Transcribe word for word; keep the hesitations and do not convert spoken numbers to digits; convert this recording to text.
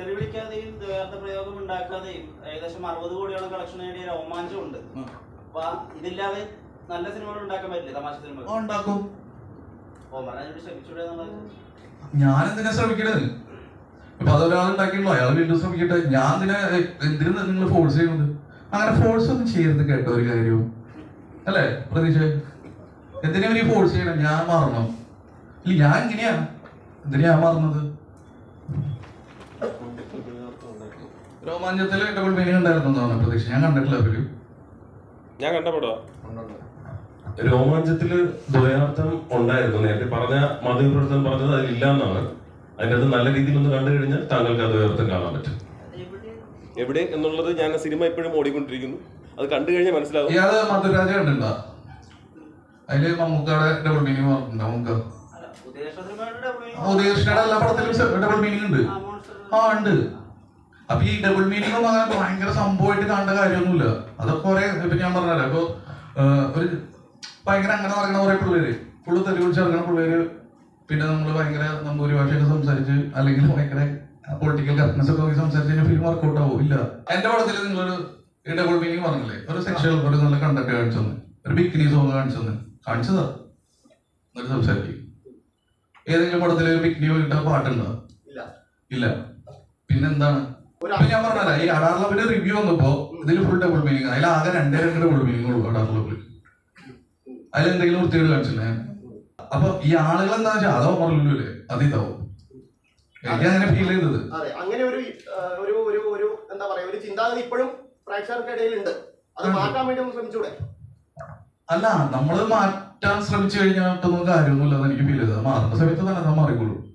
തെറി വിളിക്കാതെയും ദ്വയാർത്ഥ പ്രയോഗം ഉണ്ടാക്കാതെയും ഏകദേശം അറുപത് കോടിയോളം കളക്ഷൻ നേടിയ രോമാഞ്ചം ഉണ്ട്. അപ്പൊ ഇതില്ലാതെ നല്ല സിനിമകൾ ഉണ്ടാക്കാൻ പറ്റില്ല. തമാശ സിനിമ ഉണ്ടാക്കും. ശ്രമിച്ചൂടെ എന്നുള്ളത് ഞാൻ എന്തിനാ ശ്രമിക്കണത്? ഇപ്പൊ അതൊരാൾ ഉണ്ടാക്കിയല്ലോ, അയാൾ വീണ്ടും ശ്രമിക്കട്ടെ. ഞാൻ ഇതിനെ എന്തിനാ നിങ്ങൾ ഫോഴ്സ് ചെയ്യുന്നത്? അങ്ങനെ ഫോഴ്സ് ഒന്നും ചെയ്യരുത് കേട്ടോ ഒരു കാര്യവും, അല്ലേ പ്രതീക്ഷ? എന്തിനാ ഇവര് ഫോഴ്സ് ചെയ്യണം? ഞാൻ മാറണം? ഇല്ല, ഞാൻ ഇങ്ങനെയാ. എന്തിനാ ഞാൻ മാറുന്നത്? രോമാഞ്ചത്തില് ഡബിൾ മീനിങ് ഉണ്ടായിരുന്നു പ്രതീക്ഷ. ഞാൻ കണ്ടിട്ടില്ല. അവര് ഞാൻ കണ്ടപ്പെടോ രോമാഞ്ചത്തില് ദ്വയാർത്ഥം ഉണ്ടായിരുന്നു. നേരത്തെ പറഞ്ഞ മാധ്യമപ്രവർത്തകൻ പറഞ്ഞത് അതിലില്ല എന്നാണ്. അതിൻ്റെ അത് നല്ല രീതിയിൽ ഒന്ന് കണ്ടു കഴിഞ്ഞാൽ താങ്കൾക്ക് ആ ദ്വയാർത്ഥം കാണാൻ പറ്റും. എവിടെ എന്നുള്ളത് ഞാൻ സിനിമ ഇപ്പോഴും ഓടിക്കൊണ്ടിരിക്കുന്നു. അത് കണ്ടു കഴിഞ്ഞാൽ മനസ്സിലാവും. ഇയാള് മധുരാജ കണ്ടിട്ടുണ്ടോ? അതില് മമ്മൂക്കയുടെ ഡബിൾ മീനിങ് പറഞ്ഞിട്ടുണ്ടോ? മമ്മൂക്ക ഉദയകൃഷ്ണയുടെ എല്ലാ പടത്തിലും ഡബിൾ മീനിങ് ഉണ്ട്. ആ ഉണ്ട്. അപ്പൊ ഈ ഡബിൾ മീനിങ് ഒന്നും അങ്ങനെ ഭയങ്കര സംഭവമായിട്ട് കാണേണ്ട കാര്യമൊന്നുമില്ല. അതൊക്കെ കുറെ ഇപ്പൊ ഞാൻ പറഞ്ഞല്ലോ, ഇപ്പൊ ഒരു ഭയങ്കര അങ്ങനെ പറയുന്ന കുറെ പിള്ളേര് ഫുള്ള് തെറി വിളിച്ചിറങ്ങുന്ന പിള്ളേര്, പിന്നെ നമ്മള് ഭയങ്കര നമ്പൂരി ഭാഷയൊക്കെ സംസാരിച്ച് അല്ലെങ്കിൽ ഭയങ്കര പൊളിറ്റിക്കൽ കറക്റ്റ്നസ് ഒക്കെ സംസാരിച്ച് കഴിഞ്ഞാൽ ഫിലിം വർക്കൗട്ട് ആവും. ഇല്ല, എന്റെ പടത്തിൽ നിങ്ങളൊരു ഈ ഡബിൾ മീനിങ് പറഞ്ഞില്ലേ, ഒരു സെക്ഷൽ ഒരു നല്ല കണ്ടന്റ് കാണിച്ചു തന്നെ, ഒരു ബിക്കിനി സോങ് കാണിച്ചു തന്നെ, കാണിച്ചതാ എന്നിട്ട് സംസാരിക്കും. ഏതെങ്കിലും പടത്തിൽ ഒരു ബിക്കിനി പോയിട്ട് പാട്ടുണ്ടോ? ഇല്ല. പിന്നെന്താണ്? ഞാൻ പറഞ്ഞല്ല, ഈ അഡാർ ലബിന്റെ റിവ്യൂ വന്നപ്പോ ഇതിൽ ഫുൾ ഡബിൾ മീനിങ്. അതിൽ ആകെ രണ്ടേ രണ്ട് ഡബിൾ മീനിങ് ഉള്ളൂ അഡാർ ലബിൽ. അതിലെന്തെങ്കിലും വൃത്തിയോട് കാണിച്ചില്ലേ? അപ്പൊ ഈ ആളുകൾ എന്താ വെച്ചാൽ അതോ പറഞ്ഞല്ലേ അത് ഇതാവും. എനിക്ക് അങ്ങനെ ഫീൽ ചെയ്തത്. അങ്ങനെ ഒരു ഒരു ഒരു എന്താ പറയാ ഒരു ചിന്താഗതി ഇപ്പോഴും പ്രേക്ഷകർക്കിടയിൽ ഉണ്ട്. അത് മാറ്റാൻ വേണ്ടി ഒന്ന് ശ്രമിച്ചൂടെ? അല്ല, നമ്മള് മാറ്റാൻ ശ്രമിച്ചു കഴിഞ്ഞാൽ കാര്യമൊന്നുമില്ല എന്ന് എനിക്ക് ഫീൽ ചെയ്തത്. മാറുന്ന സമയത്ത് തന്നെ അത് മാറിക്കോളൂ.